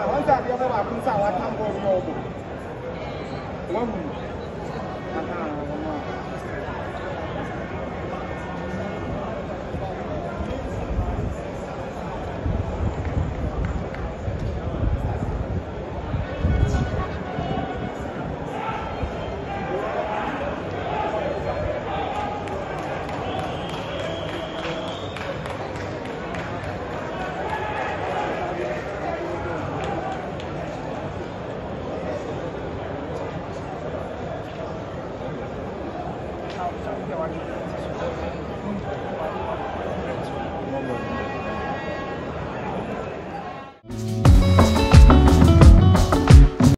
Kwanza dia ba kun sa wa tambo yo bo. Wa mu. Aha, wa. Hãy subscribe cho kênh Ghiền Mì Gõ để không bỏ lỡ những video hấp dẫn.